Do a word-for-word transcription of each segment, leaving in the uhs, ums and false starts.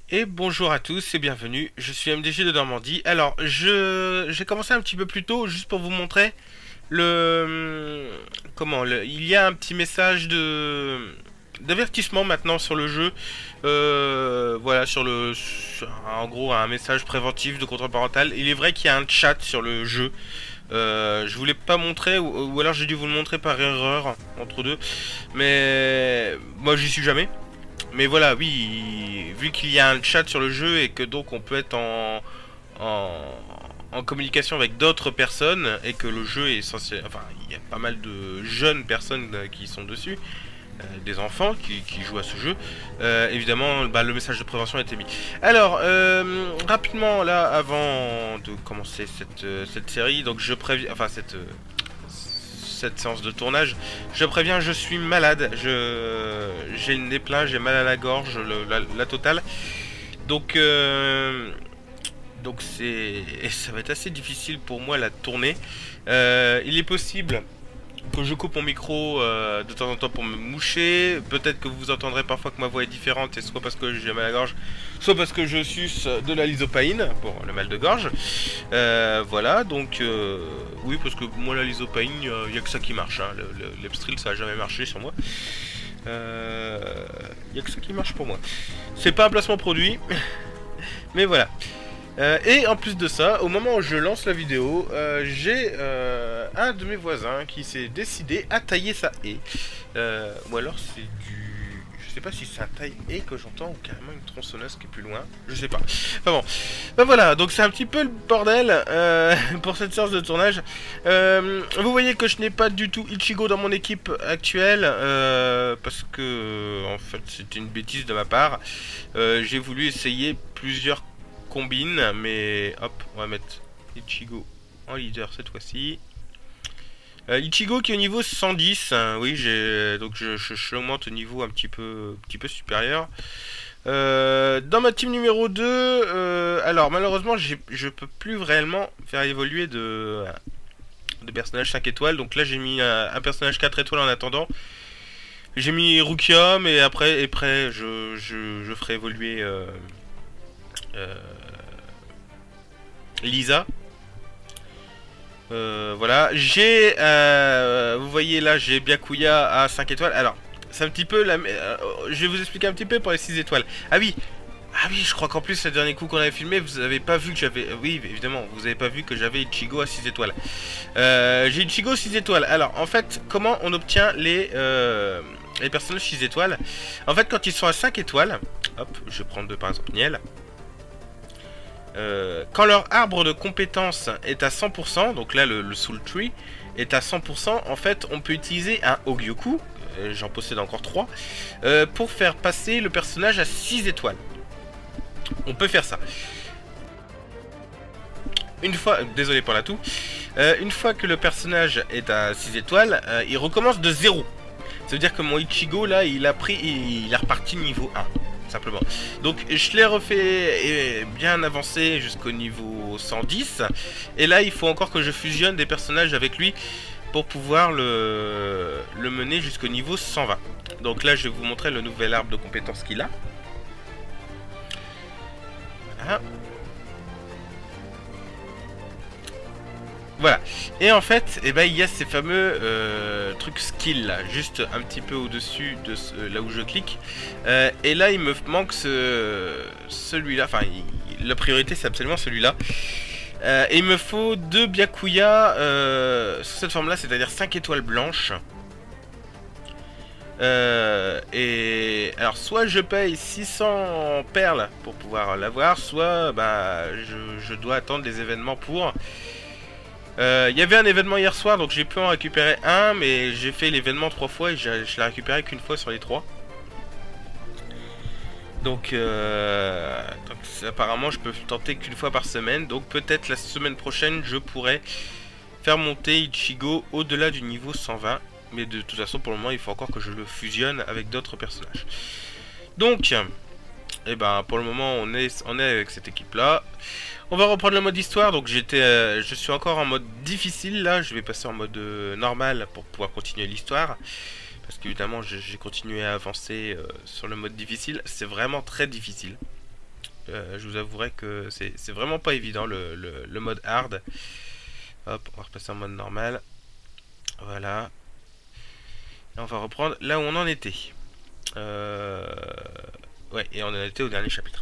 Et bonjour à tous et bienvenue, je suis M D G de Normandie. Alors, je j'ai commencé un petit peu plus tôt juste pour vous montrer le... Comment le, il y a un petit message de d'avertissement maintenant sur le jeu. Euh, voilà, sur le... sur- en gros, un message préventif de contrôle parental. Il est vrai qu'il y a un chat sur le jeu. Euh, je voulais pas montrer, ou, ou alors j'ai dû vous le montrer par erreur, entre deux. Mais moi j'y suis jamais. Mais voilà, oui, vu qu'il y a un chat sur le jeu et que donc on peut être en, en, en communication avec d'autres personnes et que le jeu est censé... Enfin, il y a pas mal de jeunes personnes euh, qui sont dessus, euh, des enfants qui, qui jouent à ce jeu. Euh, évidemment, bah, le message de prévention a été mis. Alors, euh, rapidement, là, avant de commencer cette, euh, cette série, donc je préviens... Enfin, cette... euh, cette séance de tournage. Je préviens, je suis malade. Je j'ai une nez plein, j'ai mal à la gorge, le- la, la totale. Donc euh, donc c'est et ça va être assez difficile pour moi la tournée. Euh, il est possible que je coupe mon micro euh, de temps en temps pour me moucher. Peut-être que vous entendrez parfois que ma voix est différente, et soit parce que j'ai mal à la gorge, soit parce que je suce de la lysopaïne pour le mal de gorge. Euh, voilà, donc euh, oui, parce que moi la lysopaïne, il n'y a que ça qui marche. Hein. Le, le, l'Epstril, ça a jamais marché sur moi. Il euh, n'y a que ça qui marche pour moi. C'est pas un placement produit, mais voilà. Euh, et en plus de ça, au moment où je lance la vidéo, euh, j'ai euh, un de mes voisins qui s'est décidé à tailler sa haie. Euh, ou alors c'est du... Je sais pas si c'est un taille-haie que j'entends ou carrément une tronçonneuse qui est plus loin. Je sais pas. Enfin bon. Ben voilà, donc c'est un petit peu le bordel euh, pour cette séance de tournage. Euh, vous voyez que je n'ai pas du tout Ichigo dans mon équipe actuelle. Euh, parce que, en fait, c'était une bêtise de ma part. Euh, j'ai voulu essayer plusieurs combine, mais hop, on va mettre Ichigo en leader cette fois-ci. Euh, Ichigo qui est au niveau cent dix, hein, oui, j'ai donc je, je, je l'augmente au niveau un petit peu, un petit peu supérieur. Euh, dans ma team numéro deux, euh, alors malheureusement, je peux plus réellement faire évoluer de, de personnage cinq étoiles. Donc là, j'ai mis un, un personnage quatre étoiles en attendant. J'ai mis Rukia, mais après, et après je, je, je ferai évoluer euh, euh, Lisa. Euh, voilà, j'ai, euh, vous voyez là, j'ai Byakuya à cinq étoiles. Alors, c'est un petit peu la, euh, je vais vous expliquer un petit peu pour les six étoiles. Ah oui, ah oui, je crois qu'en plus, le dernier coup qu'on avait filmé, vous avez pas vu que j'avais, oui, évidemment, vous avez pas vu que j'avais Ichigo à six étoiles. Euh, j'ai Ichigo six étoiles. Alors, en fait, comment on obtient les, euh, les personnages six étoiles? En fait, quand ils sont à cinq étoiles, hop, je vais prendre par exemple Niel. Euh, quand leur arbre de compétences est à cent pour cent, donc là le, le Soul Tree est à cent pour cent, en fait on peut utiliser un Hogyoku, euh, j'en possède encore trois, euh, pour faire passer le personnage à six étoiles. On peut faire ça. Une fois, désolé pour la toux, euh, une fois que le personnage est à six étoiles, euh, il recommence de zéro. Ça veut dire que mon Ichigo là, il a pris, il a reparti niveau un. Simplement. Donc je l'ai refait bien avancé jusqu'au niveau cent dix. Et là il faut encore que je fusionne des personnages avec lui pour pouvoir le, le mener jusqu'au niveau cent vingt. Donc là je vais vous montrer le nouvel arbre de compétences qu'il a. Voilà. Voilà. Et en fait, eh ben, il y a ces fameux euh, trucs skill là, juste un petit peu au-dessus de ce, là où je clique. Euh, et là, il me manque ce, celui-là. Enfin, il, la priorité, c'est absolument celui-là. Euh, et il me faut deux Byakuya euh, sous cette forme-là, c'est-à-dire cinq étoiles blanches. Euh, et alors, soit je paye six cents perles pour pouvoir l'avoir, soit bah, je, je dois attendre les événements pour... Il euh, y avait un événement hier soir, donc j'ai pu en récupérer un, mais j'ai fait l'événement trois fois et je l'ai récupéré qu'une fois sur les trois. Donc, euh, donc apparemment je peux tenter qu'une fois par semaine, donc peut-être la semaine prochaine je pourrais faire monter Ichigo au-delà du niveau cent vingt. Mais de toute façon pour le moment il faut encore que je le fusionne avec d'autres personnages. Donc, et eh ben pour le moment on est, on est avec cette équipe là. On va reprendre le mode histoire, donc j'étais, euh, je suis encore en mode difficile là, je vais passer en mode euh, normal pour pouvoir continuer l'histoire. Parce qu'évidemment j'ai continué à avancer euh, sur le mode difficile, c'est vraiment très difficile. Euh, je vous avouerai que c'est vraiment pas évident le, le, le mode hard. Hop, on va repasser en mode normal. Voilà. Et on va reprendre là où on en était. Euh... Ouais, et on en était au dernier chapitre.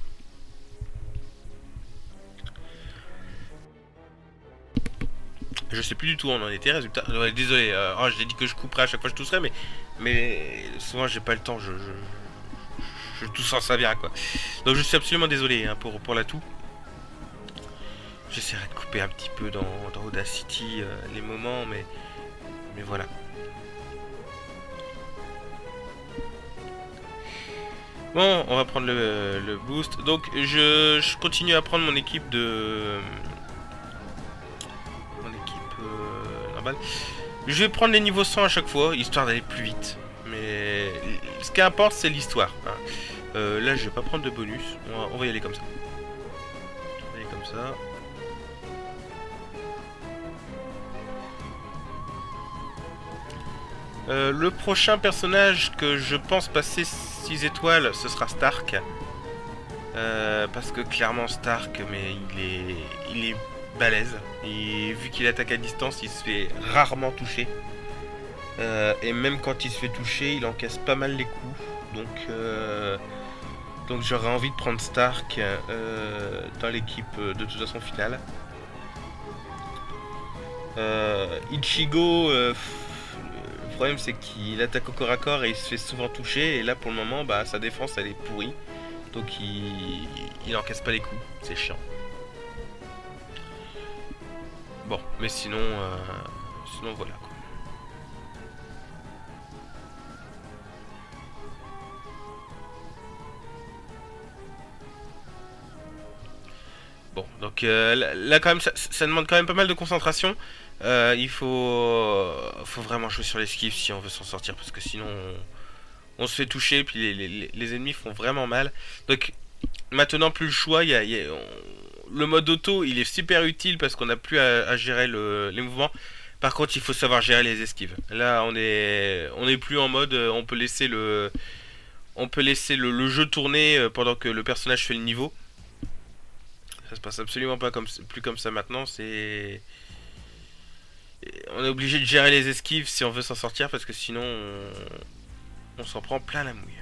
Je sais plus du tout où on en était, résultat. Ouais, désolé, euh, oh, je t'ai dit que je couperais à chaque fois que je tousserais, mais, mais souvent j'ai pas le temps, je, je, je tousse sans ça vient quoi. Donc je suis absolument désolé hein, pour, pour la toux. J'essaierai de couper un petit peu dans, dans Audacity euh, les moments, mais, mais voilà. Bon, on va prendre le, le boost. Donc je, je continue à prendre mon équipe de... Je vais prendre les niveaux cent à chaque fois, histoire d'aller plus vite. Mais ce qui importe, c'est l'histoire. Hein. Euh, là, je vais pas prendre de bonus. On va, on va y aller comme ça. On va y aller comme ça. Euh, le prochain personnage que je pense passer six étoiles, ce sera Stark. Euh, parce que clairement Stark, mais il est, il est balèze. Et vu qu'il attaque à distance, il se fait rarement toucher. Euh, et même quand il se fait toucher, il encaisse pas mal les coups. Donc, euh, donc j'aurais envie de prendre Stark euh, dans l'équipe de toute façon finale. Euh, Ichigo, euh, le problème c'est qu'il attaque au corps à corps et il se fait souvent toucher. Et là pour le moment, bah, sa défense elle est pourrie. Donc il, il encaisse pas les coups. C'est chiant. Bon, mais sinon, euh, sinon voilà quoi. Bon, donc euh, là, là quand même, ça, ça demande quand même pas mal de concentration. Euh, il faut, faut vraiment jouer sur l'esquive si on veut s'en sortir, parce que sinon on, on se fait toucher, puis les, les, les ennemis font vraiment mal. Donc maintenant plus le choix, il y a, il y a on, le mode auto, il est super utile parce qu'on n'a plus à, à gérer le, les mouvements. Par contre, il faut savoir gérer les esquives. Là, on est, on est plus en mode, on peut laisser le, on peut laisser le, le jeu tourner pendant que le personnage fait le niveau. Ça se passe absolument pas comme, plus comme ça maintenant. C'est, on est obligé de gérer les esquives si on veut s'en sortir parce que sinon, on, on s'en prend plein la mouille.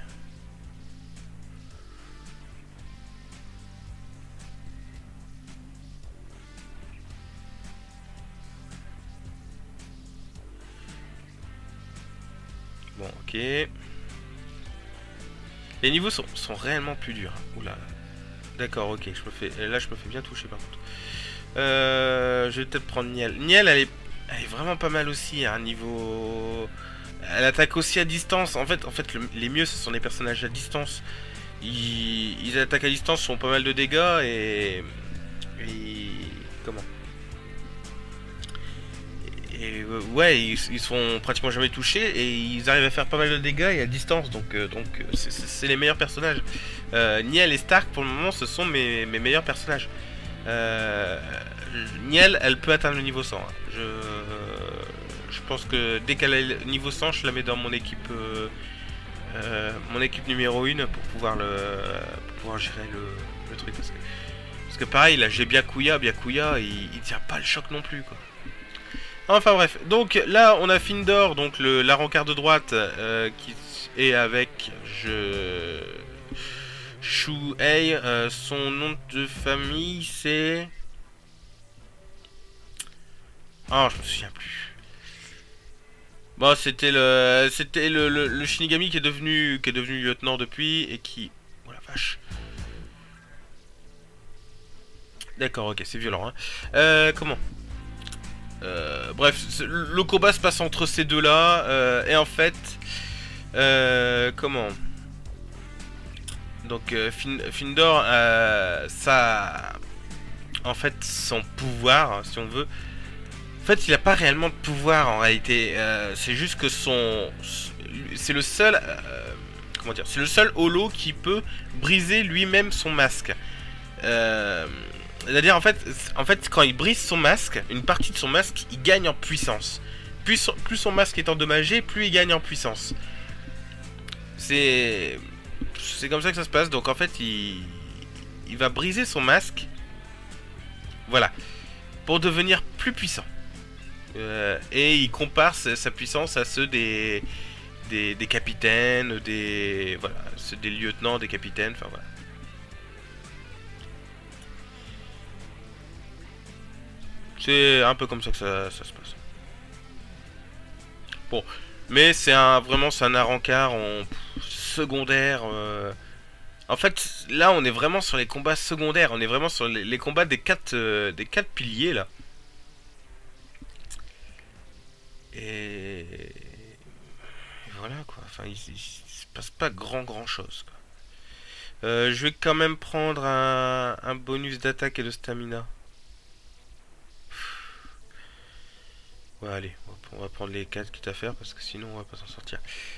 Bon, ok. Les niveaux sont, sont réellement plus durs. Oula. D'accord, ok. Je me fais, là, je me fais bien toucher par contre. Euh, je vais peut-être prendre Niel. Niel, elle est, elle est vraiment pas mal aussi. À un niveau. Elle attaque aussi à distance. En fait, en fait le, les mieux, ce sont les personnages à distance. Ils, ils attaquent à distance, font pas mal de dégâts et. et comment Et euh, ouais, ils, ils sont pratiquement jamais touchés et ils arrivent à faire pas mal de dégâts et à distance, donc euh, donc c'est les meilleurs personnages. Euh, Niel et Stark pour le moment ce sont mes, mes meilleurs personnages. Euh, Niel, elle peut atteindre le niveau cent. Hein. Je, je pense que dès qu'elle est le niveau cent, je la mets dans mon équipe euh, euh, mon équipe numéro un pour pouvoir le pour pouvoir gérer le, le truc parce que, parce que pareil là j'ai Byakuya, Byakuya il, il tient pas le choc non plus quoi. Enfin bref, donc là on a Findor, donc le, la rencard de droite euh, qui est avec je Shuhei, euh, son nom de famille c'est... Oh je me souviens plus. Bon c'était le c'était le, le, le Shinigami qui est devenu qui est devenu lieutenant depuis et qui... Oh la vache. D'accord, ok, c'est violent hein. Euh, comment Euh, bref, le combat se passe entre ces deux-là, euh, et en fait, euh, comment Donc, euh, Findor, euh, ça, en fait, son pouvoir, si on veut, en fait, il n'a pas réellement de pouvoir en réalité. Euh, c'est juste que son, c'est le seul, euh, comment dire, c'est le seul holo qui peut briser lui-même son masque. Euh, C'est-à-dire en fait, en fait, quand il brise son masque, une partie de son masque, il gagne en puissance. Plus son, plus son masque est endommagé, plus il gagne en puissance. C'est, c'est comme ça que ça se passe. Donc en fait, il, il va briser son masque. Voilà. Pour devenir plus puissant. Euh, et il compare sa, sa puissance à ceux des, des, des capitaines, des, voilà, ceux des lieutenants, des capitaines, enfin voilà. C'est un peu comme ça que ça, ça se passe. Bon, mais c'est un vraiment c'est un arancard en pff, secondaire. Euh... En fait, là, on est vraiment sur les combats secondaires. On est vraiment sur les, les combats des quatre euh, des quatre piliers là. Et, et voilà quoi. Enfin, il, il, il se passe pas grand grand chose. Quoi. Euh, je vais quand même prendre un, un bonus d'attaque et de stamina. Ouais, allez, on va prendre les quatre quitte à faire parce que sinon on va pas s'en sortir.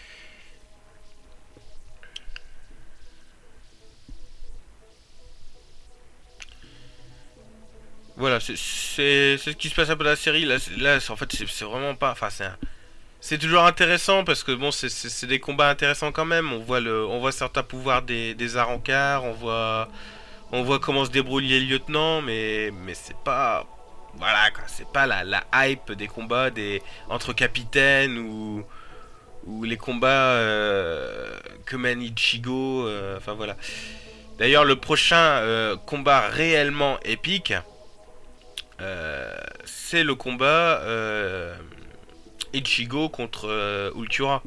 Voilà, c'est ce qui se passe un peu dans la série. Là, là en fait, c'est vraiment pas. Enfin, c'est c'est toujours intéressant parce que bon, c'est des combats intéressants quand même. On voit le, on voit certains pouvoirs des, des Arrancars, on voit, on voit comment se débrouillent les lieutenants, mais mais c'est pas, voilà quoi, c'est pas la, la hype des combats des entre capitaines ou ou les combats euh, que mène Ichigo. Euh, enfin voilà. D'ailleurs, le prochain euh, combat réellement épique. Euh, c'est le combat euh, Ichigo contre euh, Ultura.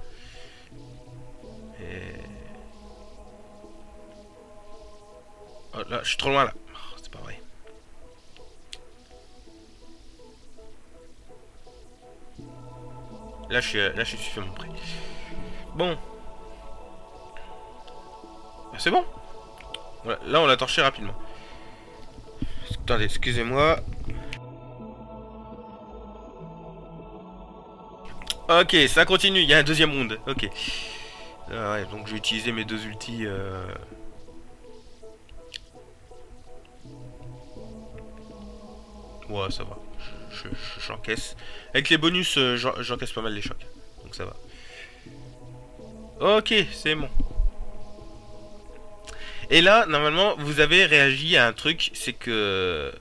Et... Oh, là, je suis trop loin là. Oh, c'est pas vrai. Là, je suis, là, je suis suffisamment prêt. Bon. C'est bon. Voilà, là, on l'a torché rapidement. Attendez, excusez-moi. Ok, ça continue, il y a un deuxième round. Ok. Ah ouais, donc je vais utiliser mes deux ultis. Euh... Ouais, ça va. J'encaisse. Avec les bonus, euh, j'encaisse pas mal les chocs. Donc ça va. Ok, c'est bon. Et là, normalement, vous avez réagi à un truc, c'est que...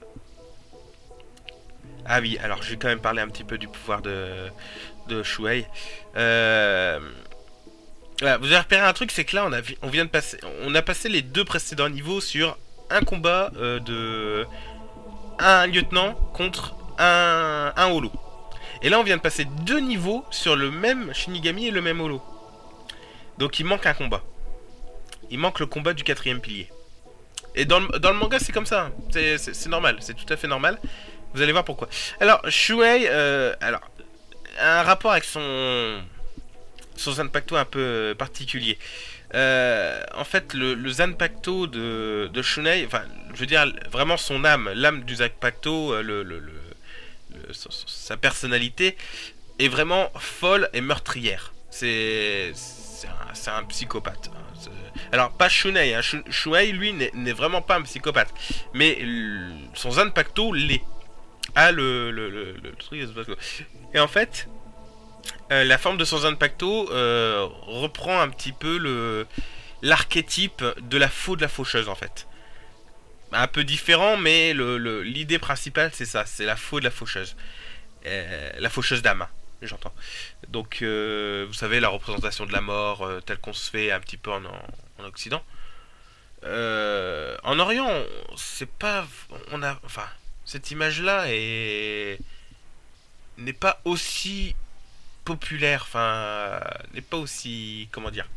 Ah oui, alors je vais quand même parler un petit peu du pouvoir de, de Shuei. Euh... Voilà, vous avez repéré un truc, c'est que là, on, a, on vient de passer... On a passé les deux précédents niveaux sur un combat euh, de... un lieutenant contre un, un holo. Et là, on vient de passer deux niveaux sur le même Shinigami et le même holo. Donc il manque un combat. Il manque le combat du quatrième pilier. Et dans le, dans le manga, c'est comme ça. Hein. C'est normal, c'est tout à fait normal. Vous allez voir pourquoi. Alors, Shuei, euh, alors, a un rapport avec son, son Zanpakuto un peu particulier. Euh, en fait, le, le Zanpakuto de, de Shuei, enfin, je veux dire, vraiment son âme, l'âme du Zanpakuto, le, le, le, le, sa personnalité, est vraiment folle et meurtrière. C'est un, un psychopathe. Alors, pas Shuei, hein. Shuei, lui, n'est vraiment pas un psychopathe. Mais son Zanpakuto l'est. Ah, le, le, le, le truc. Et en fait, euh, la forme de son Zanpakuto euh, reprend un petit peu le l'archétype de la faux de la faucheuse, en fait. Un peu différent, mais l'idée le, le, principale, c'est ça. C'est la faux de la faucheuse. Euh, la faucheuse d'âme, j'entends. Donc, euh, vous savez, la représentation de la mort, euh, telle qu'on se fait un petit peu en, en, en Occident. Euh, en Orient, c'est pas... On a... Enfin... Cette image-là est n'est pas aussi populaire, enfin n'est pas aussi comment dire.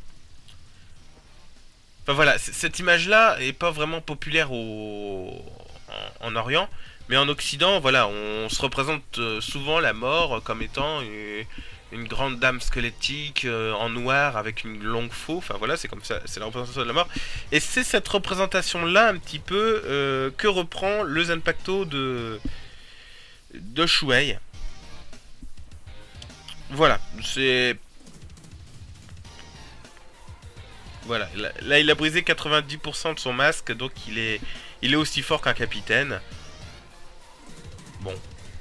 Enfin voilà, cette image-là est pas vraiment populaire au en, en Orient, mais en Occident, voilà, on se représente souvent la mort comme étant une, une grande dame squelettique euh, en noir avec une longue faux. Enfin voilà, c'est comme ça, c'est la représentation de la mort. Et c'est cette représentation-là un petit peu euh, que reprend le Zanpakuto de de Shuei. Voilà, c'est voilà. Là, là, il a brisé quatre-vingt-dix pour cent de son masque, donc il est il est aussi fort qu'un capitaine. Bon.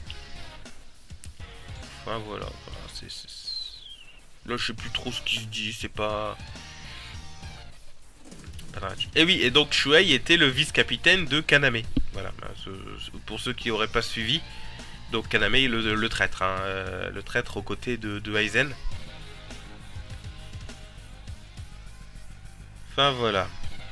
Enfin voilà. C'est, là, je sais plus trop ce qui se dit, c'est pas... Et oui, et donc Shuei était le vice-capitaine de Kaname. Voilà, pour ceux qui n'auraient pas suivi. Donc Kaname est le, le traître, hein, euh, le traître aux côtés de, de Aizen. Enfin voilà.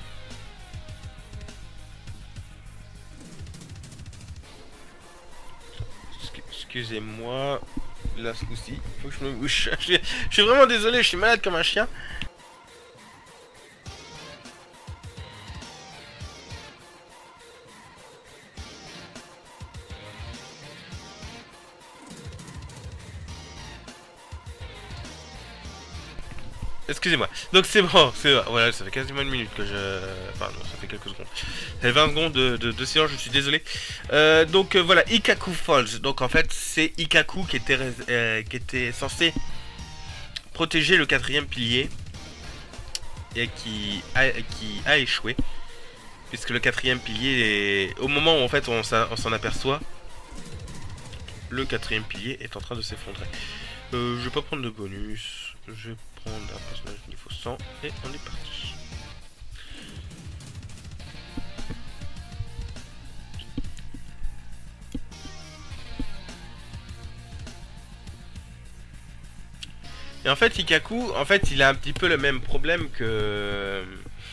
Excusez-moi, là ce coup-ci, faut que je me bouche. Je suis, je suis vraiment désolé, je suis malade comme un chien. Excusez-moi. Donc c'est bon, c'est voilà, ça fait quasiment une minute que je... Enfin non, ça fait quelques secondes. Ça fait vingt secondes de, de, de silence, je suis désolé. Euh, donc euh, voilà, Ikkaku Falls. Donc en fait, c'est Ikkaku qui était, euh, qui était censé protéger le quatrième pilier. Et qui a, qui a échoué. Puisque le quatrième pilier, est... au moment où en fait on s'en aperçoit, le quatrième pilier est en train de s'effondrer. Euh, je vais pas prendre de bonus. Je vais prendre un personnage niveau cent et on est parti. Et en fait, Ikkaku, en fait, il a un petit peu le même problème que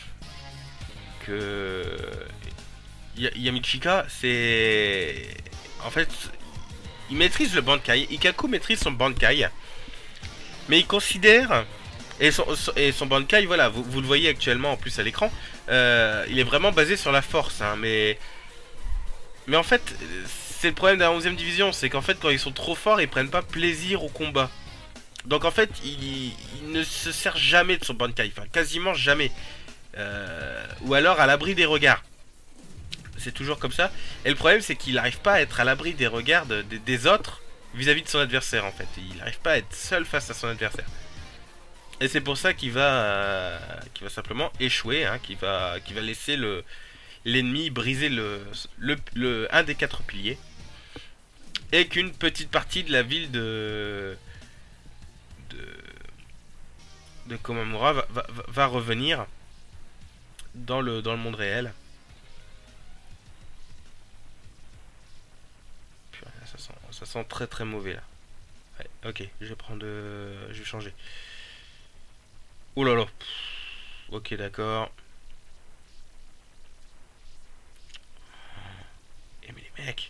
que Yamichika. C'est en fait, il maîtrise le Bankai. Ikkaku maîtrise son Bankai, mais il considère et son, et son Bankai, voilà, vous, vous le voyez actuellement en plus à l'écran, euh, il est vraiment basé sur la force, hein, mais mais en fait, c'est le problème de la onzième division, c'est qu'en fait, quand ils sont trop forts, ils prennent pas plaisir au combat. Donc en fait, il, il ne se sert jamais de son Bankai, enfin quasiment jamais. Euh, ou alors à l'abri des regards. C'est toujours comme ça. Et le problème, c'est qu'il n'arrive pas à être à l'abri des regards de, de, des autres vis-à-vis -vis de son adversaire, en fait. Il n'arrive pas à être seul face à son adversaire. Et c'est pour ça qu'il va, euh, qu'il va simplement échouer, hein, qu'il va, qu'il va laisser le l'ennemi briser le, le, le, un des quatre piliers. Et qu'une petite partie de la ville de... de, de Komamura va, va, va revenir dans le, dans le monde réel. Ça sent, ça sent très très mauvais là. Ouais, ok, je vais prendre... Euh, je vais changer. Oh là là. Ok, d'accord. Eh mais les mecs.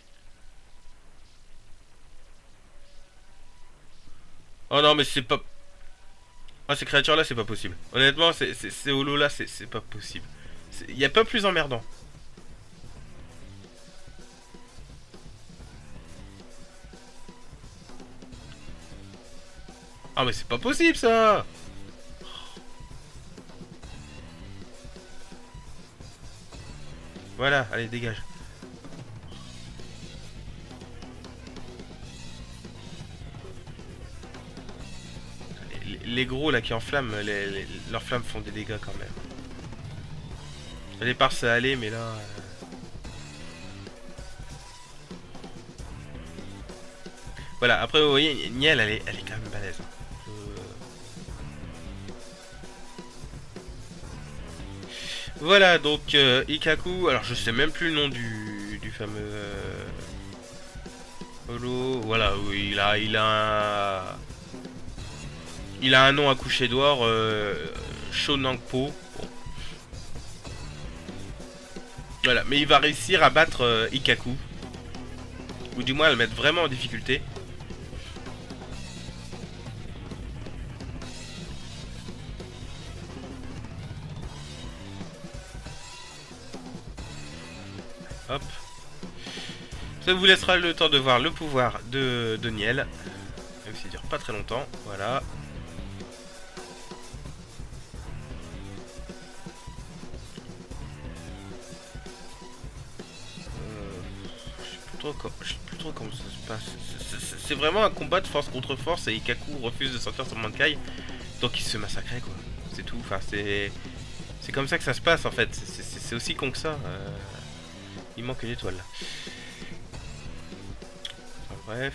Oh non mais c'est pas... Ah, ces créatures là c'est pas possible. Honnêtement, ces, ces, ces holos là c'est pas possible. Il n'y a pas plus emmerdant. Ah mais c'est pas possible ça. Voilà, allez dégage. Les, les gros là qui enflamment, les, les, leurs flammes font des dégâts quand même. Au départ ça allait mais là... Euh... Voilà, après vous voyez, Niel elle est, elle est quand même balèze. Je... Voilà, donc euh, Ikkaku, alors je sais même plus le nom du, du fameux euh, holo. Voilà, oui, il a, il a, un... il a un nom à coucher d'or, euh, Shonangpo. Bon. Voilà, mais il va réussir à battre euh, Ikkaku, ou du moins à le mettre vraiment en difficulté. Hop. Ça vous laissera le temps de voir le pouvoir de, de Niel. Même s'il dure pas très longtemps. Voilà. Euh, je sais plus trop, je sais plus trop comment ça se passe. C'est vraiment un combat de force contre force et Ikkaku refuse de sortir son Bankai. Donc il se fait massacrer quoi. C'est tout. Enfin c'est... C'est comme ça que ça se passe en fait. C'est aussi con que ça. Euh... Il manque une étoile là. Enfin, bref.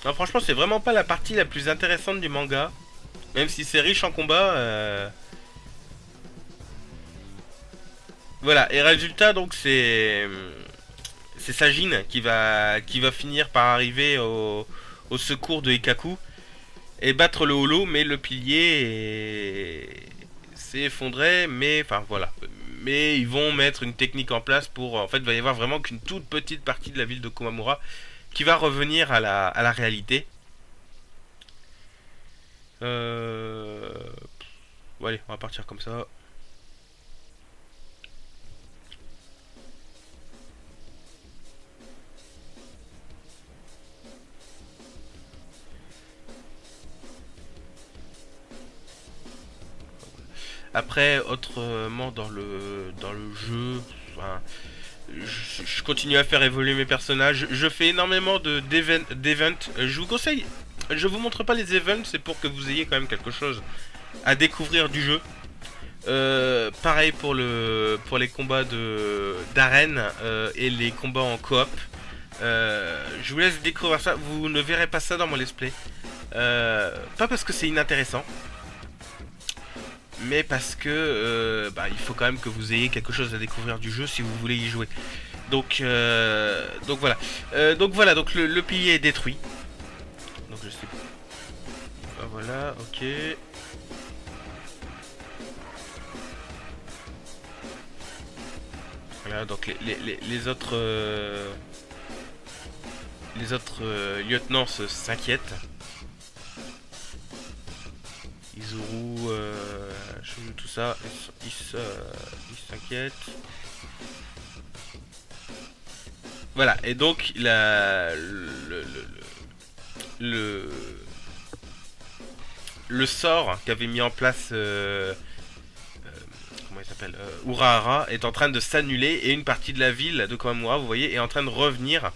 Non, franchement, c'est vraiment pas la partie la plus intéressante du manga. Même si c'est riche en combats. Euh... Voilà, et résultat, donc, c'est... C'est Sajin qui va, qui va finir par arriver au, au secours de Ikkaku et battre le holo, mais le pilier s'est effondré, mais enfin voilà. Mais ils vont mettre une technique en place pour... En fait, il va y avoir vraiment qu'une toute petite partie de la ville de Komamura qui va revenir à la, à la réalité. Euh... Bon, allez, on va partir comme ça. Après, autrement dans le dans le jeu, enfin, je, je continue à faire évoluer mes personnages. Je fais énormément de d'events. Je vous conseille, je vous montre pas les events, c'est pour que vous ayez quand même quelque chose à découvrir du jeu. Euh, pareil pour le pour les combats de d'arène euh, et les combats en coop. Euh, je vous laisse découvrir ça. Vous ne verrez pas ça dans mon let's play. Euh, pas parce que c'est inintéressant, mais parce que euh, bah, il faut quand même que vous ayez quelque chose à découvrir du jeu si vous voulez y jouer. Donc, euh, donc voilà. Euh, donc voilà, donc le, le pilier est détruit. Donc je sais pas. Ah, voilà, ok. Voilà, donc les, les, les, les autres euh, les autres euh, lieutenants s'inquiètent. Izuru, euh, tout ça, ils s'inquiètent. Voilà, et donc la, le, le, le, le sort qu'avait mis en place euh, euh, comment il s'appelle euh, Urahara est en train de s'annuler et une partie de la ville de Komamura, vous voyez, est en train de revenir.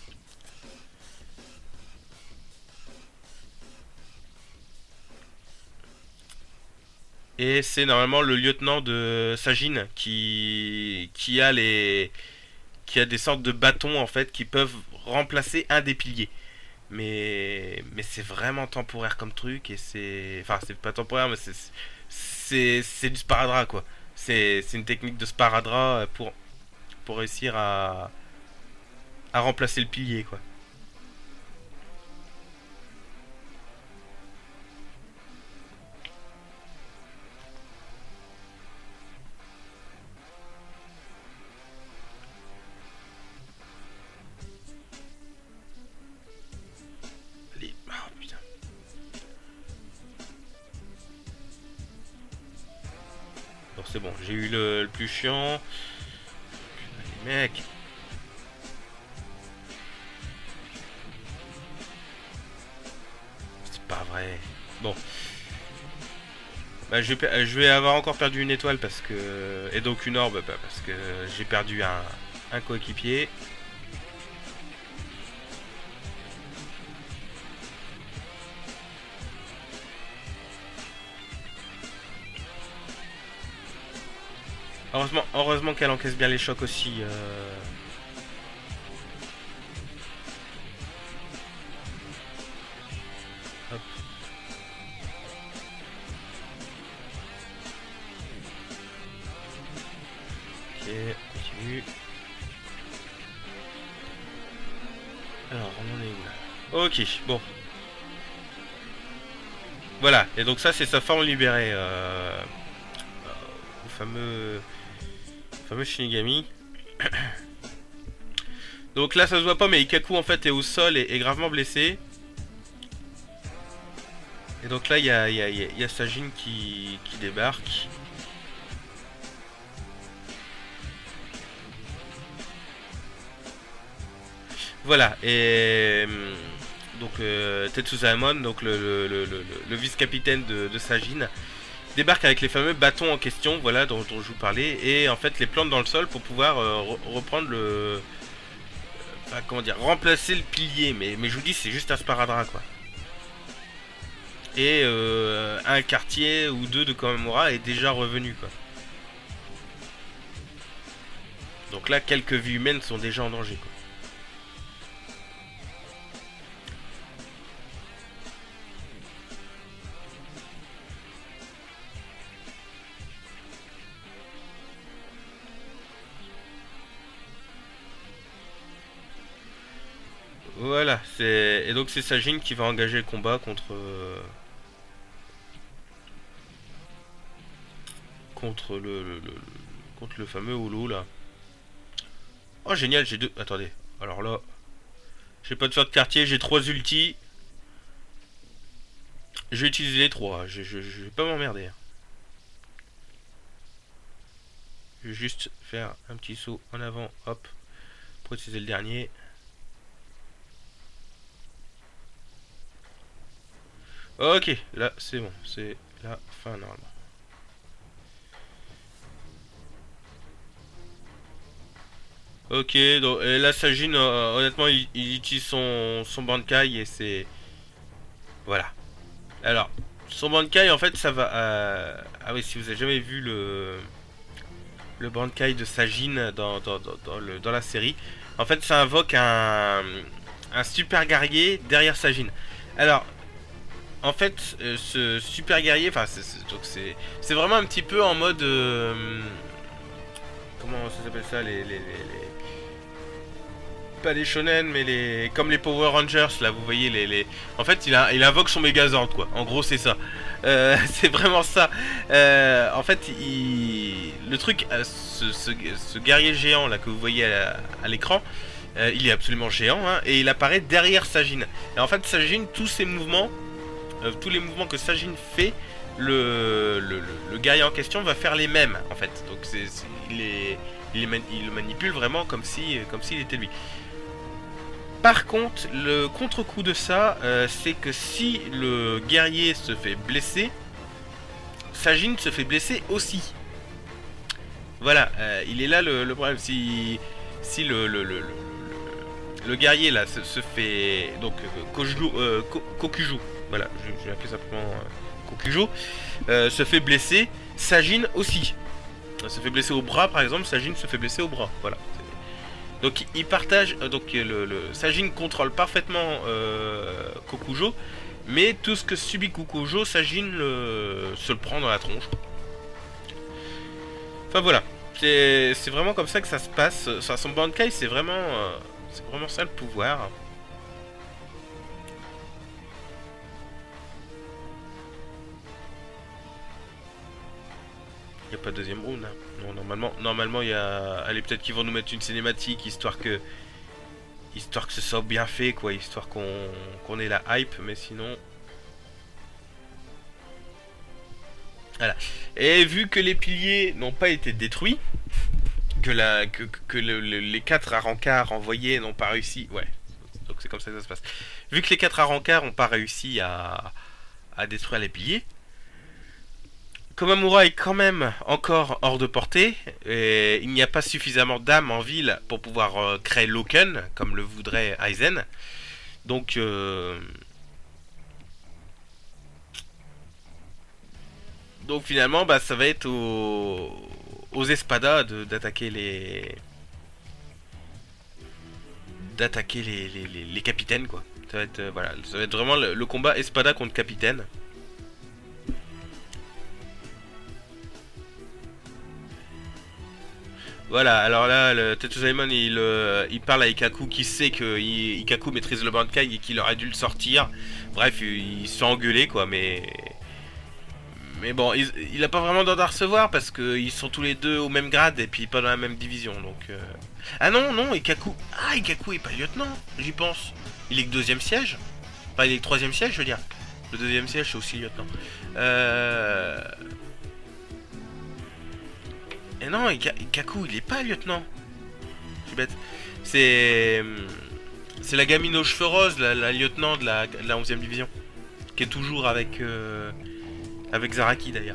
Et c'est normalement le lieutenant de Sajin qui, qui a les qui a des sortes de bâtons en fait qui peuvent remplacer un des piliers. Mais mais c'est vraiment temporaire comme truc et c'est enfin c'est pas temporaire mais c'est c'est c'est du sparadrap quoi. C'est c'est une technique de sparadrap pour pour réussir à à remplacer le pilier quoi. C'est bon, j'ai eu le, le plus chiant. Les mecs. C'est pas vrai. Bon. Bah, je, vais, je vais avoir encore perdu une étoile parce que... Et donc une orbe bah, parce que j'ai perdu un, un coéquipier. Heureusement, heureusement qu'elle encaisse bien les chocs aussi. Euh... Hop. Ok, continue. Alors, on en est où là? Ok, bon. Voilà, et donc ça c'est sa forme libérée. Euh... Au fameux... fameux Shinigami. Donc là ça se voit pas mais Ikkaku en fait est au sol et est gravement blessé. Et donc là il y a, y, a, y a Sajin qui, qui débarque. Voilà et donc euh, Tetsuzaemon, donc le, le, le, le, le vice-capitaine de, de Sajin, débarque avec les fameux bâtons en question, voilà, dont, dont je vous parlais, et en fait les plante dans le sol pour pouvoir euh, re reprendre le... Enfin, comment dire, remplacer le pilier, mais, mais je vous dis, c'est juste un sparadrap, quoi. Et euh, un quartier ou deux de Komamura est déjà revenu, quoi. Donc là, quelques vies humaines sont déjà en danger, quoi. voilà, c'est et donc c'est Sajin qui va engager le combat contre euh, contre le, le, le contre le fameux Holo là. Oh génial, j'ai deux. Attendez, alors là, j'ai pas de faire de quartier, j'ai trois ultis. Je vais utiliser les trois, je, je, je vais pas m'emmerder. Je vais juste faire un petit saut en avant, hop, pour utiliser le dernier. Ok, là c'est bon, c'est la fin normalement. Ok, donc et là Sajin, euh, honnêtement, il, il utilise son, son Bankai et c'est... Voilà. Alors, son Bankai, en fait, ça va... Euh... Ah oui, si vous avez jamais vu le... Le Bankai de Sajin dans, dans, dans, dans, le, dans la série, en fait, ça invoque un... Un super guerrier derrière Sajin. Alors... En fait, euh, ce super guerrier, enfin, c'est c'est vraiment un petit peu en mode... Euh... Comment ça s'appelle ça, les... les, les, les... Pas les shonen mais les comme les Power Rangers là, vous voyez les, les... en fait il a il invoque son Megazord quoi, en gros c'est ça, euh, c'est vraiment ça, euh, en fait il le truc, ce, ce, ce guerrier géant là que vous voyez à, à l'écran, euh, il est absolument géant hein, et il apparaît derrière Sajin et en fait Sajin, tous ses mouvements, euh, tous les mouvements que Sajin fait, le, le, le, le guerrier en question va faire les mêmes en fait, donc c'est il est il, est, il le manipule vraiment comme si comme s'il était lui. Par contre, le contre-coup de ça, euh, c'est que si le guerrier se fait blesser, Sajin se fait blesser aussi. Voilà, euh, il est là le, le problème. Si, si le, le, le, le, le guerrier là se, se fait... Donc, euh, Kokujo, euh, Kokujo, voilà, je, je vais appeler simplement euh, Kokujo, euh, se fait blesser, Sajin aussi. Se fait blesser au bras par exemple, Sajin se fait blesser au bras, voilà. Donc il partage, donc le, le Sajin contrôle parfaitement euh, Kokujo, mais tout ce que subit Kokujo, Sajin le, se le prend dans la tronche. Enfin voilà, c'est vraiment comme ça que ça se passe. Son Bankai, c'est vraiment, euh, c'est vraiment ça le pouvoir. Il n'y a pas de deuxième round. Hein. Non, normalement, normalement, il y a... Allez, peut-être qu'ils vont nous mettre une cinématique, histoire que... Histoire que ce soit bien fait, quoi. Histoire qu'on qu'on ait la hype, mais sinon... Voilà. Et vu que les piliers n'ont pas été détruits, que, la, que, que le, le, les quatre Arrancars envoyés n'ont pas réussi... Ouais, donc c'est comme ça que ça se passe. Vu que les quatre Arrancars n'ont pas réussi à, à détruire les piliers, Komamura est quand même encore hors de portée, et il n'y a pas suffisamment d'âmes en ville pour pouvoir euh, créer Loken, comme le voudrait Aizen. Donc, euh... donc finalement, bah, ça va être aux, aux Espadas d'attaquer les... d'attaquer les, les, les, les capitaines, quoi. Ça va être, euh, voilà, ça va être vraiment le, le combat Espada contre capitaine. Voilà, alors là, le Tetsuzaemon, il, euh, il parle à Ikkaku qui sait que il, Ikkaku maîtrise le Bankai et qu'il aurait dû le sortir. Bref, il, il se fait engueuler, quoi, mais... Mais bon, il, il a pas vraiment d'ordre à recevoir parce qu'ils sont tous les deux au même grade et puis pas dans la même division, donc... Euh... Ah non, non, Ikkaku... Ah, Ikkaku est pas lieutenant, j'y pense. Il est que deuxième siège. Enfin, il est que troisième siège, je veux dire. Le deuxième siège, c'est aussi lieutenant. Euh... Et non, Ikkaku, il est pas lieutenant. Je suis bête. C'est... C'est la gamine aux cheveux roses, la, la lieutenant de la, de la onzième division. Qui est toujours avec... Euh, avec Zaraki, d'ailleurs.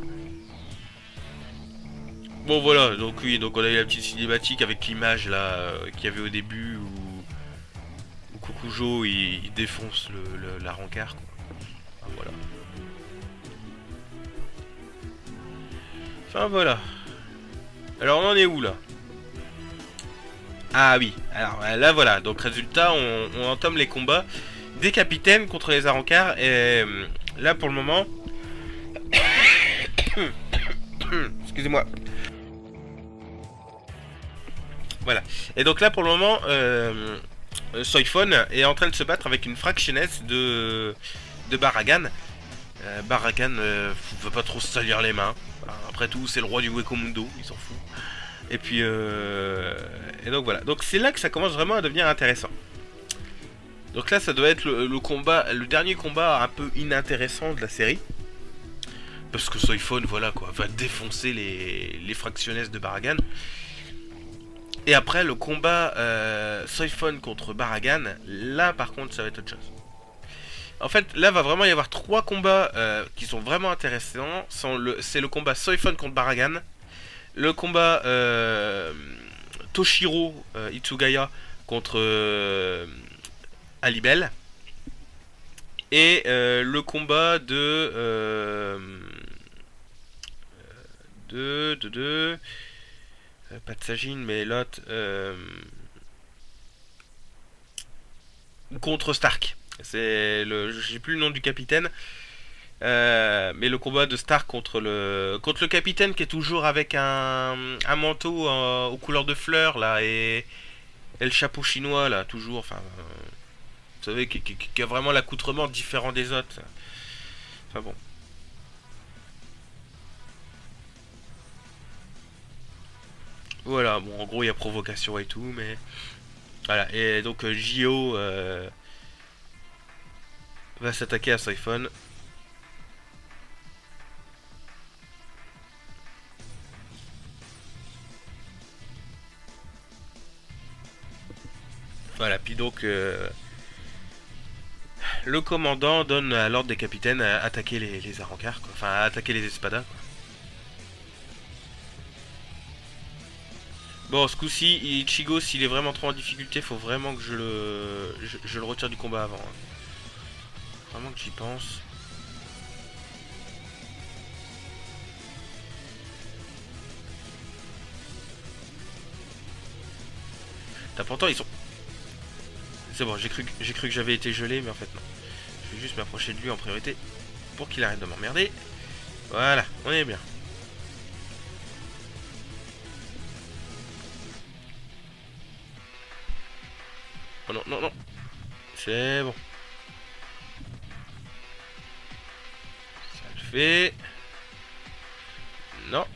Bon, voilà. Donc oui, donc on a eu la petite cinématique avec l'image, là, euh, qu'il y avait au début, où... où Kokujo, il, il défonce le, le, la rancard, quoi. Enfin, voilà. Enfin, voilà. Alors on en est où là? Ah oui, alors là voilà, donc résultat on, on entame les combats des capitaines contre les Arrancars et euh, là pour le moment... Excusez-moi. Voilà, et donc là pour le moment euh, euh, Soifon est en train de se battre avec une fractionness de, de Baragan. Euh, Baragan euh, veut pas trop se salir les mains. Après tout, c'est le roi du Wekomundo, il s'en fout. Et puis, euh, et donc voilà. Donc c'est là que ça commence vraiment à devenir intéressant. Donc là, ça doit être le, le combat, le dernier combat un peu inintéressant de la série. Parce que Soifon, voilà quoi, va défoncer les, les fractionness de Baragan. Et après, le combat euh, Soifon contre Baragan, là par contre, ça va être autre chose. En fait, là va vraiment y avoir trois combats euh, qui sont vraiment intéressants. C'est le, le combat Soifon contre Baragan, le combat euh, Toshiro euh, Itsugaya contre euh, Alibel, et euh, le combat de, euh, de de de euh, pas de Sajin mais l'autre euh, contre Stark. C'est le, j'ai plus le nom du capitaine, euh, mais le combat de Stark contre le contre le capitaine qui est toujours avec un, un manteau euh, aux couleurs de fleurs là et, et le chapeau chinois là toujours, enfin euh, vous savez qui, qui, qui a vraiment l'accoutrement différent des autres. Enfin bon. Voilà, bon en gros il y a provocation et tout, mais voilà. Et donc euh, J-O euh, va s'attaquer à Soifon. Voilà, puis donc euh, le commandant donne à l'ordre des capitaines à attaquer les, les Arrancars, quoi. Enfin à attaquer les Espadas, quoi. Bon, ce coup-ci, Ichigo, s'il est vraiment trop en difficulté, faut vraiment que je le, je, je le retire du combat avant. Hein. Vraiment que j'y pense. T'as pourtant ils sont. C'est bon, j'ai cru, j'ai cru que j'avais été gelé, mais en fait non. Je vais juste m'approcher de lui en priorité pour qu'il arrête de m'emmerder. Voilà, on est bien. Oh non, non, non. C'est bon. Ça le fait. Non.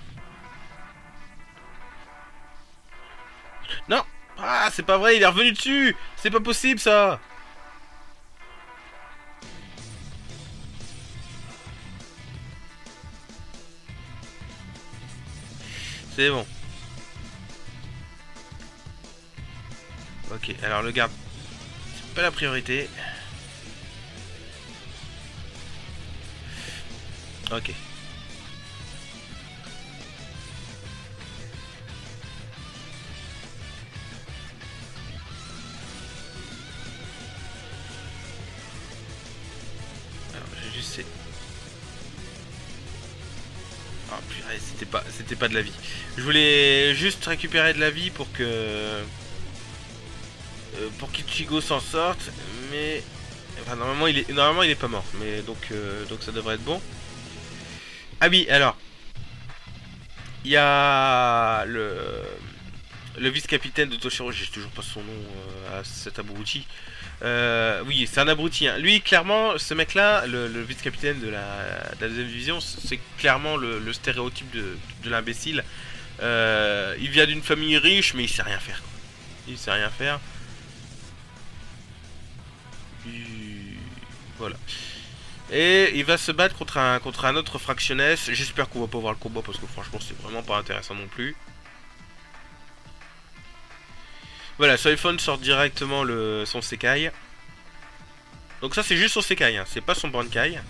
Non. Ah, c'est pas vrai, il est revenu dessus. C'est pas possible, ça. C'est bon. Ok, alors le garde, c'est pas la priorité. Ok. Alors, j'ai juste... ces- Ah purée, c'était pas, c'était pas de la vie. Je voulais juste récupérer de la vie pour que... euh, pour qu'Ichigo s'en sorte, mais... Enfin, normalement, il est, normalement, il est pas mort, mais donc, euh, donc ça devrait être bon. Ah oui, alors... Il y a le, le vice-capitaine de Toshiro, j'ai toujours pas son nom euh, à cet abruti. Euh, oui, c'est un abruti. Hein. Lui, clairement, ce mec-là, le, le vice-capitaine de la, de la deuxième division, c'est clairement le, le stéréotype de, de l'imbécile. Euh, il vient d'une famille riche, mais il sait rien faire. Quoi. Il sait rien faire. Il... Voilà. Et il va se battre contre un, contre un autre fractionness. J'espère qu'on va pas voir le combat parce que franchement c'est vraiment pas intéressant non plus. Voilà, Soifon sort directement le, son Sekai. Donc ça c'est juste son Sekai, hein, c'est pas son Bankai.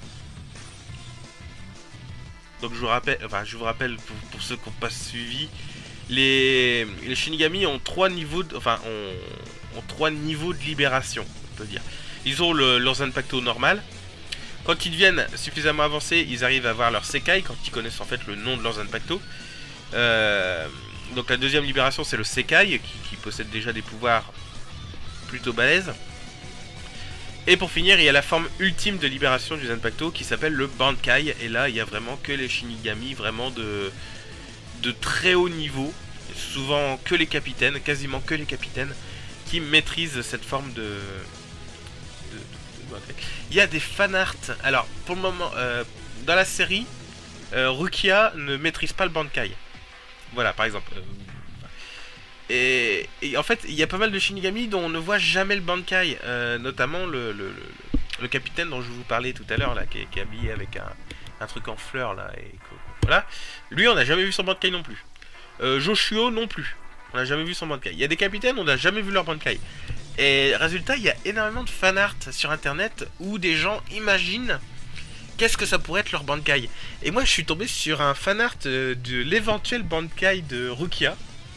Donc je vous rappelle, enfin je vous rappelle pour, pour ceux qui n'ont pas suivi, les, les Shinigami ont trois niveaux, de, enfin ont, ont trois niveaux de libération, on peut dire. Ils ont le, leur Zanpakuto normal. Quand ils deviennent suffisamment avancés, ils arrivent à avoir leur Sekai, quand ils connaissent en fait le nom de leur Zanpakuto. Euh, donc la deuxième libération, c'est le Sekai, qui, qui possède déjà des pouvoirs plutôt balèzes. Et pour finir, il y a la forme ultime de libération du Zanpakuto, qui s'appelle le Bankai. Et là, il y a vraiment que les Shinigami, vraiment de, de très haut niveau. Souvent que les capitaines, quasiment que les capitaines, qui maîtrisent cette forme de... de, de, de... Il y a des fanarts. Alors, pour le moment, euh, dans la série, euh, Rukia ne maîtrise pas le Bankai. Voilà, par exemple. Euh, et, et en fait, il y a pas mal de Shinigami dont on ne voit jamais le Bankai. Euh, notamment le, le, le, le capitaine dont je vous parlais tout à l'heure, là, qui est, qui est habillé avec un, un truc en fleurs, là. Et, voilà. Lui, on n'a jamais vu son Bankai non plus. Euh, Joshuo non plus. On n'a jamais vu son Bankai. Il y a des capitaines, on n'a jamais vu leur Bankai. Et résultat, il y a énormément de fanart sur internet où des gens imaginent qu'est-ce que ça pourrait être leur Bankai. Et moi, je suis tombé sur un fanart de l'éventuel Bankai de Rukia.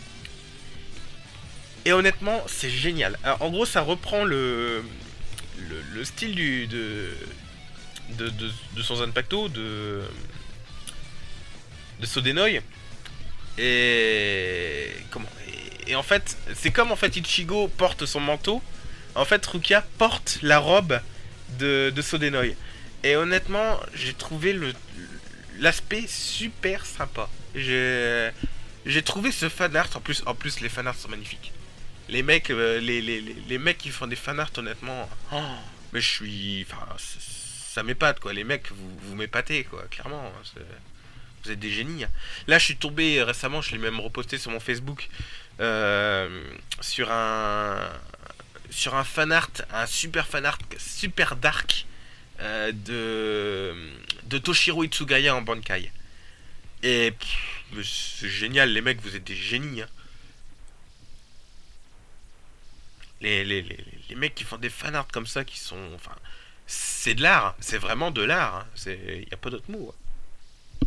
Et honnêtement, c'est génial. Alors, en gros, ça reprend le, le, le style du, de, de, de, de son Zanpakuto, de, de Sodenoi. Et comment et, et en fait, c'est comme en fait Ichigo porte son manteau. En fait, Rukia porte la robe de, de Sodenoi. Et honnêtement, j'ai trouvé le l'aspect super sympa. J'ai j'ai trouvé ce fanart en plus. En plus, les fanarts sont magnifiques. Les mecs, euh, les, les, les, les mecs qui font des fanarts, honnêtement, oh, mais je suis, enfin, ça m'épate quoi. Les mecs, vous vous m'épatez quoi, clairement. Vous êtes des génies. Là, je suis tombé récemment, je l'ai même reposté sur mon Facebook, euh, sur un sur un fanart, un super fanart, super dark euh, de de Toshiro Itsugaya en Bankai. Et c'est génial, les mecs, vous êtes des génies. Hein. Les, les, les, les mecs qui font des fanarts comme ça, qui sont, enfin, c'est de l'art, c'est vraiment de l'art. Il hein. n'y a pas d'autre mot. Hein.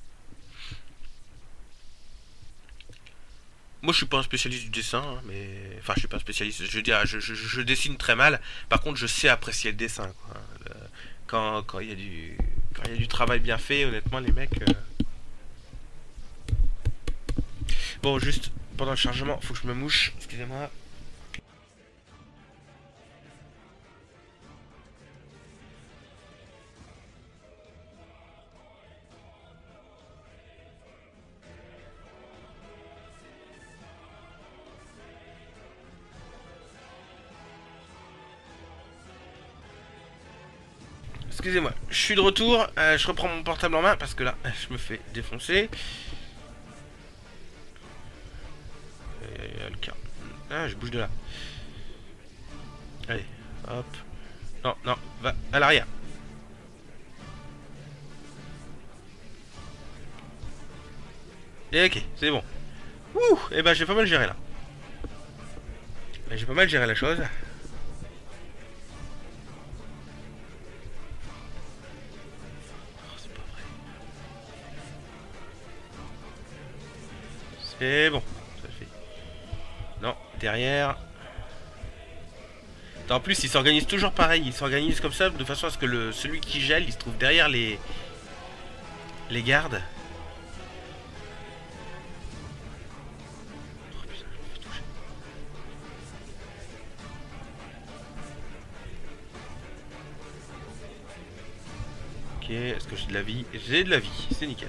Moi, je suis pas un spécialiste du dessin, hein, mais enfin, je suis pas un spécialiste. Je veux dire, je, je, je dessine très mal. Par contre, je sais apprécier le dessin. Quoi. Le, quand quand il y a du quand il y a du travail bien fait, honnêtement, les mecs. Euh... Bon, juste pendant le chargement, faut que je me mouche. Excusez-moi. Excusez-moi, je suis de retour, euh, je reprends mon portable en main parce que là, je me fais défoncer. Et, euh, le car... Ah, je bouge de là. Allez, hop. Non, non, va à l'arrière. Et ok, c'est bon. Ouh, et ben j'ai pas mal géré là. J'ai pas mal géré la chose. C'est bon, ça fait. Non, derrière. En plus, il s'organise toujours pareil. Il s'organise comme ça de façon à ce que le celui qui gèle, il se trouve derrière les les gardes. Oh putain, je me fais toucher. Ok, est-ce que j'ai de la vie? J'ai de la vie, c'est nickel.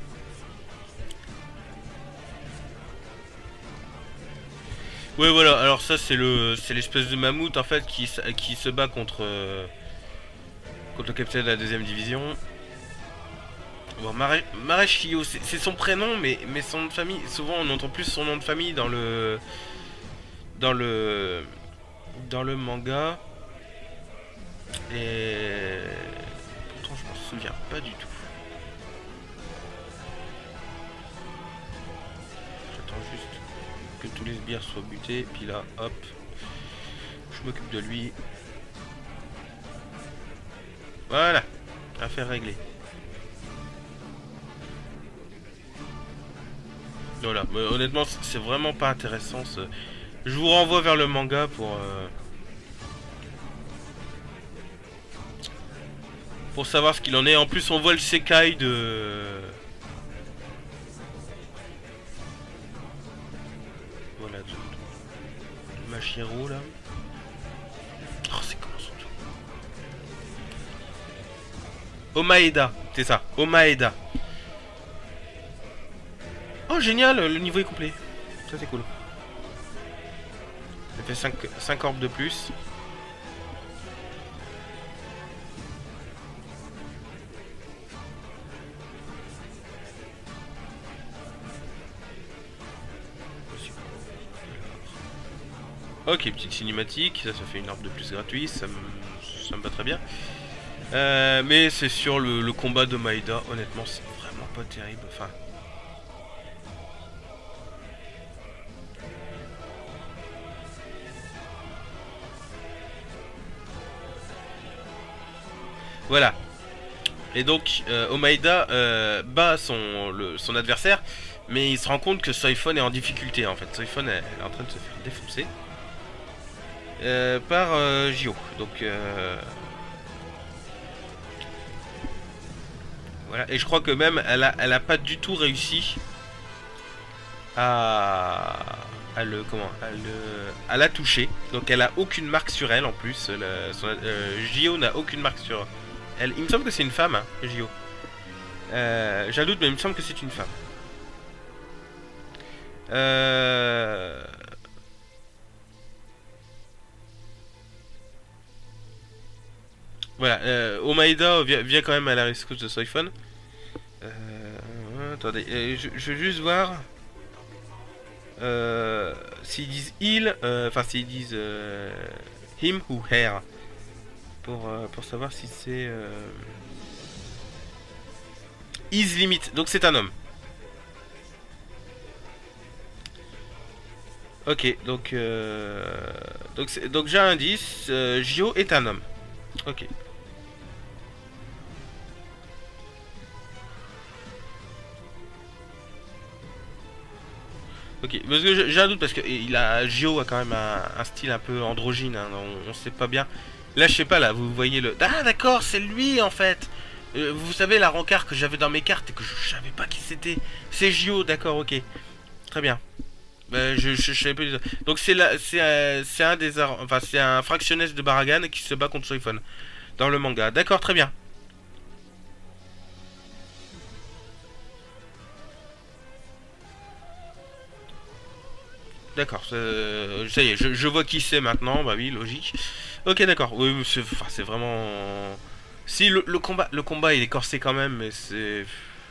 Ouais voilà, alors ça c'est le c'est l'espèce de mammouth en fait qui, qui se bat contre euh, contre le capitaine de la deuxième division. Bon, Mareshio, c'est son prénom, mais mais son nom de famille, souvent on entend plus son nom de famille dans le dans le dans le manga. Et pourtant je m'en souviens pas du tout. J'attends juste que tous les sbires soient butés, puis là, hop, je m'occupe de lui. Voilà, affaire réglée. Voilà, mais honnêtement, c'est vraiment pas intéressant. Ce... Je vous renvoie vers le manga pour euh... pour savoir ce qu'il en est. En plus, on voit le Sekai de voilà de, de... de Machiro là. Oh, c'est comment son nom? Omaeda, c'est ça, Omaeda. Oh génial, le niveau est complet. Ça c'est cool. Ça fait cinq, cinq orbes de plus. Ok, petite cinématique, ça, ça fait une orbe de plus gratuite, ça me, ça me va très bien. Euh, mais c'est sur le, le combat de Maeda, honnêtement, c'est vraiment pas terrible. Enfin. Voilà. Et donc, euh, Omaeda euh, bat son, le, son adversaire, mais il se rend compte que Soifon est en difficulté en fait. Soifon est, est en train de se faire défoncer euh, par euh, Gio. Donc, euh, voilà. Et je crois que même elle a, elle a pas du tout réussi à, à le comment, à le, à la toucher. Donc, elle a aucune marque sur elle en plus. Le, son, euh, Gio n'a aucune marque sur elle. Il me semble que c'est une femme, hein, Gio. Euh, J'ai un doute, mais il me semble que c'est une femme. Euh... Voilà, euh, Omaeda vient, vient quand même à la rescousse de Soifon. Euh, attendez, euh, je, je veux juste voir euh, s'ils disent il, enfin euh, s'ils disent euh, him ou her, pour, euh, pour savoir si c'est euh, is limit, donc c'est un homme. Ok, donc euh, donc, donc j'ai un indice, euh, Gio est un homme. Ok. Ok, parce que j'ai un doute parce que il a Gio a quand même un, un style un peu androgyne, hein, on, on sait pas bien. Là je sais pas là, vous voyez le. Ah d'accord, c'est lui en fait. Euh, vous savez la rencard que j'avais dans mes cartes et que je savais pas qui c'était. C'est Gio, d'accord, ok. Très bien. Bah, je, je, je savais pas. Donc c'est là, c'est euh, c'est un des, enfin c'est un fractionniste de Baragan qui se bat contre Soifon dans le manga. D'accord, très bien. D'accord, ça y est, je, je vois qui c'est maintenant, bah oui, logique. Ok, d'accord, oui, c'est enfin, vraiment... Si, le, le combat le combat il est corsé quand même, mais c'est...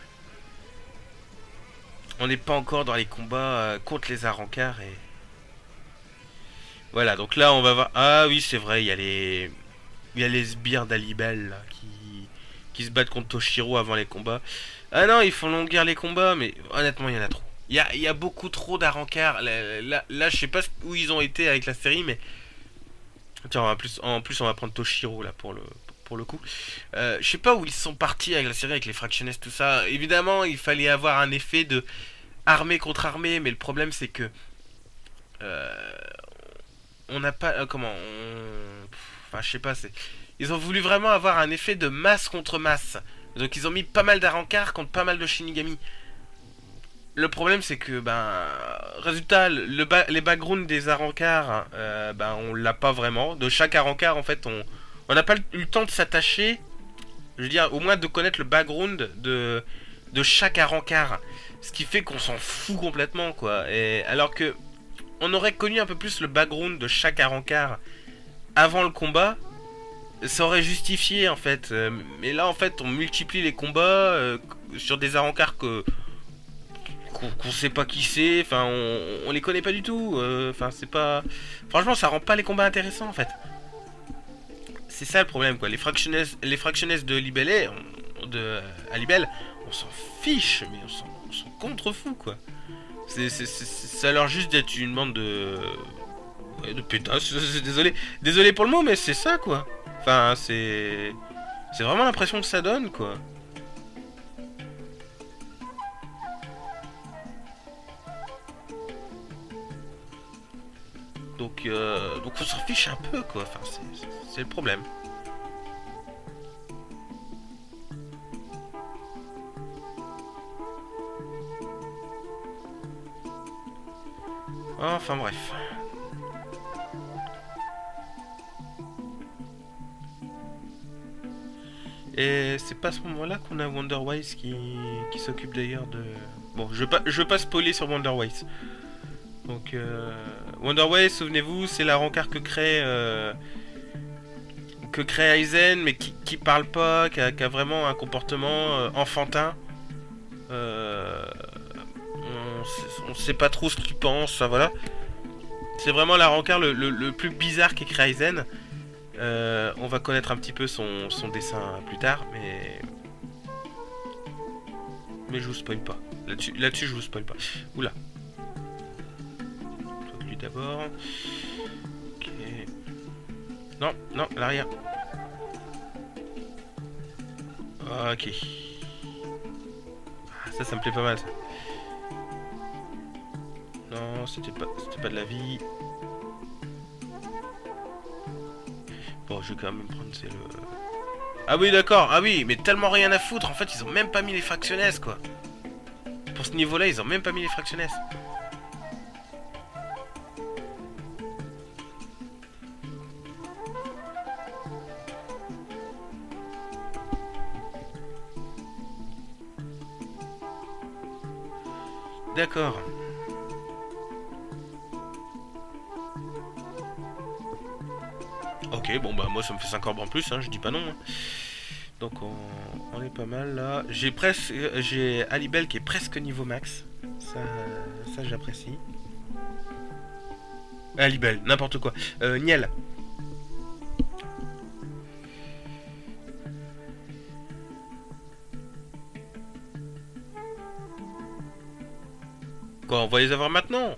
On n'est pas encore dans les combats euh, contre les Arrancars et... Voilà, donc là on va voir... Ah oui, c'est vrai, il y a les... Il y a les sbires d'Alibel là, qui... qui se battent contre Toshiro avant les combats. Ah non, ils font longueur les combats, mais honnêtement, il y en a trop. Il y a, y a beaucoup trop d'Arrancars. Là, là, là, je sais pas où ils ont été avec la série, mais... Tiens, en plus, en plus on va prendre Toshiro là pour le, pour le coup. Euh, je sais pas où ils sont partis avec la série, avec les fractionnistes, tout ça. Évidemment, il fallait avoir un effet de armée contre armée, mais le problème c'est que... Euh, on n'a pas... Euh, comment on... Enfin, je sais pas, c'est... Ils ont voulu vraiment avoir un effet de masse contre masse. Donc ils ont mis pas mal d'Arrancars contre pas mal de Shinigami. Le problème c'est que ben résultat le ba les backgrounds des Arrancars euh, ben on l'a pas vraiment. De chaque Arrancar en fait on on n'a pas eu le temps de s'attacher. Je veux dire au moins de connaître le background de de chaque Arrancar. Ce qui fait qu'on s'en fout complètement quoi. Et alors que on aurait connu un peu plus le background de chaque Arrancar avant le combat, ça aurait justifié en fait. Mais là en fait on multiplie les combats euh, sur des Arrancars que qu'on qu sait pas qui c'est, enfin on, on les connaît pas du tout, enfin euh, c'est pas... Franchement ça rend pas les combats intéressants en fait. C'est ça le problème quoi, les fractionnesses, les fractionnesses de Libelle, on, de euh, Alibel, on s'en fiche, mais on s'en contrefou quoi. C'est ça a l'air juste d'être une bande de... Ouais, de pétasses, désolé, désolé pour le mot mais c'est ça quoi. Enfin c'est... C'est vraiment l'impression que ça donne quoi. Donc, euh, donc on s'en fiche un peu quoi, enfin c'est le problème. Enfin bref. Et c'est pas à ce moment-là qu'on a Wonderwise qui, qui s'occupe d'ailleurs de... Bon, je veux pas, je veux pas spoiler sur Wonderwise. Donc euh, Wonderway, souvenez-vous, c'est la rancard que crée euh, que crée Aizen, mais qui, qui parle pas, qui a, qui a vraiment un comportement euh, enfantin. Euh, on, sait, on sait pas trop ce qu'il pense, ça voilà. C'est vraiment la rancard le, le, le plus bizarre qu'ait créé Aizen. Euh, on va connaître un petit peu son, son dessin plus tard, mais mais je vous spoil pas. Là-dessus, là-dessus, je vous spoil pas. Oula. Lui d'abord. Ok. Non, non, à l'arrière. Ok. Ah, ça, ça me plaît pas mal, ça. Non, c'était pas, c'était pas de la vie. Bon, je vais quand même prendre, c'est le... Ah oui, d'accord, ah oui, mais tellement rien à foutre, en fait, ils ont même pas mis les fractionnesses, quoi. Pour ce niveau-là, ils ont même pas mis les fractionnesses. D'accord. Ok, bon bah moi ça me fait cinq orbes en plus, hein, je dis pas non. Hein. Donc on, on est pas mal là. J'ai presque, j'ai Alibel qui est presque niveau max. Ça, ça j'apprécie. Alibel, n'importe quoi. Euh, Niel. Quoi, on va les avoir maintenant?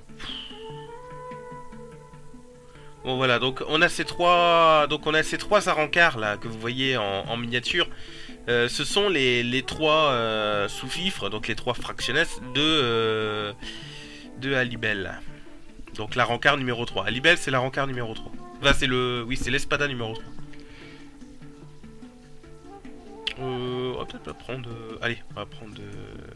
Bon voilà, donc on a ces trois, donc on a ces trois arancars là que vous voyez en, en miniature. Euh, ce sont les, les trois euh, sous-fifres, donc les trois fractionnesses de euh, de Alibel. Donc la rancard numéro trois. Alibel c'est la rancard numéro trois. Enfin c'est le, oui c'est l'espada numéro trois. Euh, on va peut-être pas prendre, euh... allez, on va prendre euh...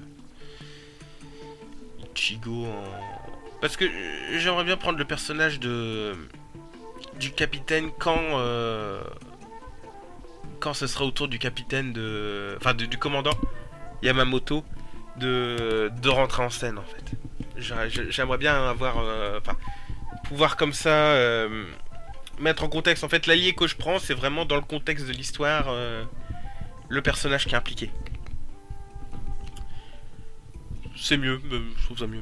Ichigo en... Parce que j'aimerais bien prendre le personnage de du capitaine quand euh... quand ce sera au tour du capitaine de... Enfin de, du commandant Yamamoto de... de rentrer en scène en fait. J'aimerais bien avoir... Euh... Enfin, pouvoir comme ça euh... mettre en contexte. En fait l'allié que je prends c'est vraiment dans le contexte de l'histoire euh... le personnage qui est impliqué. C'est mieux, je trouve ça mieux.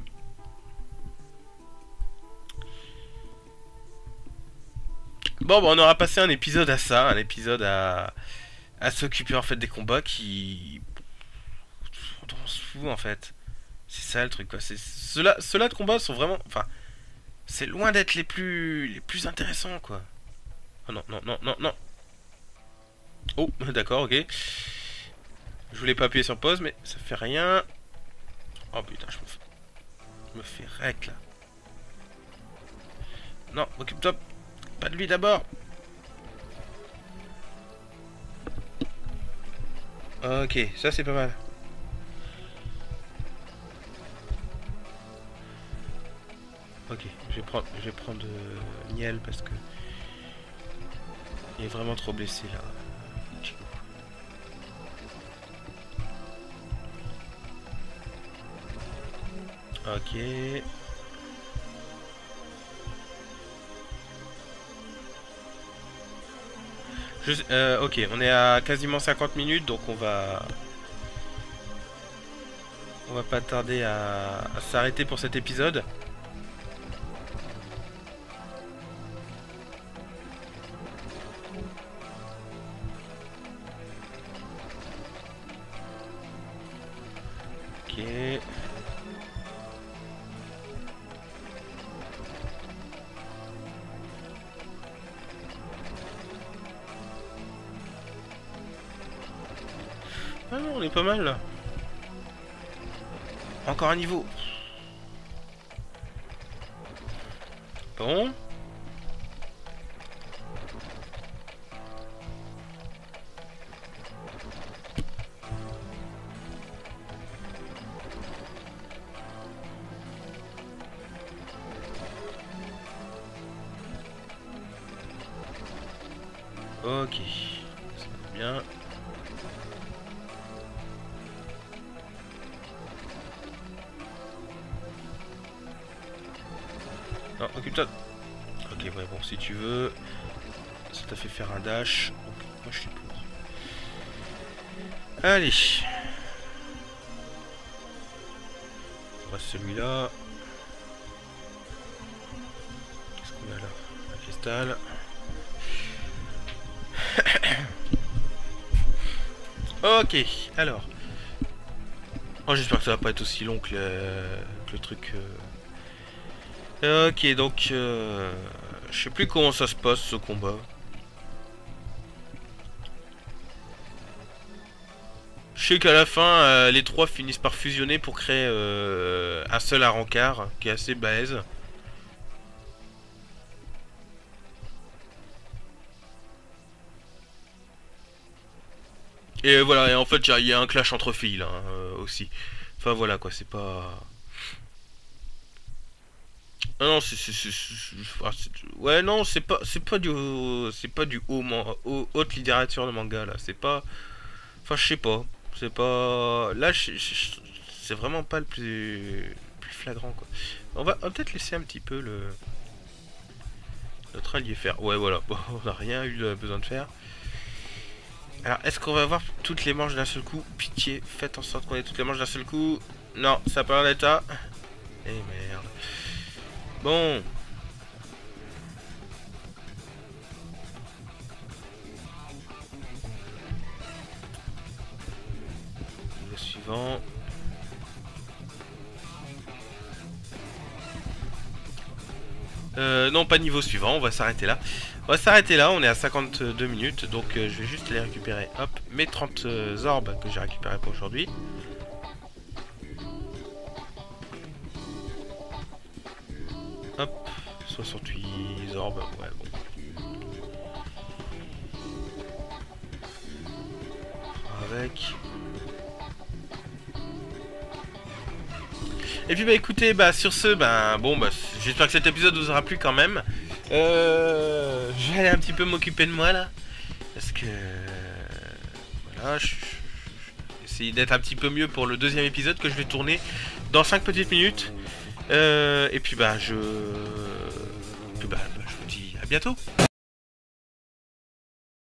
Bon, bah, on aura passé un épisode à ça, un épisode à, à s'occuper en fait des combats qui... On se fout en fait. C'est ça le truc quoi. Ceux-là ceux de combat sont vraiment... Enfin, c'est loin d'être les plus les plus intéressants quoi. Oh non, non, non, non, non. Oh, d'accord, ok. Je voulais pas appuyer sur pause, mais ça fait rien. Oh putain, je me fais... Je me fais rec là. Non, occupe-toi. Pas de lui d'abord. Ok, ça c'est pas mal. Ok, je vais prendre, je vais prendre euh, Niel parce que il est vraiment trop blessé là. Ok. Je, euh, ok, on est à quasiment cinquante minutes, donc on va... On va pas tarder à, à s'arrêter pour cet épisode. Ok. Ah non, on est pas mal là. Encore un niveau. Bon. Ok. Ça va bien. Non, occupe-toi. Ok, ouais, bon, si tu veux. Ça t'a fait faire un dash. Donc, moi, je suis pour. Allez. On reste celui-là. Qu'est-ce qu'on a là? Un cristal. Ok, alors. Oh, j'espère que ça va pas être aussi long que le, que le truc. Euh... Ok, donc. Euh... Je sais plus comment ça se passe ce combat. Je sais qu'à la fin, euh, les trois finissent par fusionner pour créer euh, un seul Arrancar qui est assez balèze. Et voilà, et en fait, il y, y a un clash entre filles là euh, aussi. Enfin voilà quoi, c'est pas. Ah non, c'est, c'est, c'est, c'est- ah, c'est- ouais non, c'est pas, c'est pas du, c'est pas du haut, man- haut- haute littérature de manga là. C'est pas, enfin je sais pas, c'est pas. Là, je- je- je- c'est vraiment pas le plus, plus flagrant quoi. On va, on va peut-être laisser un petit peu le notre allié faire. Ouais voilà, bon, on n'a rien eu de- besoin de faire. Alors, est-ce qu'on va avoir toutes les manches d'un seul coup? Pitié, faites en sorte qu'on ait toutes les manches d'un seul coup. Non, ça n'a pas l'air d'état. Eh merde. Bon. Le suivant. Euh, non, pas niveau suivant, on va s'arrêter là. On va s'arrêter là, on est à cinquante-deux minutes, donc euh, je vais juste les récupérer. Hop, mes trente euh, orbes que j'ai récupérés pour aujourd'hui. Hop, soixante-huit orbes, ouais bon. Avec. Et puis bah écoutez, bah sur ce, bah bon bah j'espère que cet épisode vous aura plu quand même. Euh, je vais aller un petit peu m'occuper de moi là. Parce que... Voilà, je, je, je essayer d'être un petit peu mieux pour le deuxième épisode que je vais tourner dans cinq petites minutes. Euh, et puis bah je... Puis, bah, bah, je vous dis à bientôt.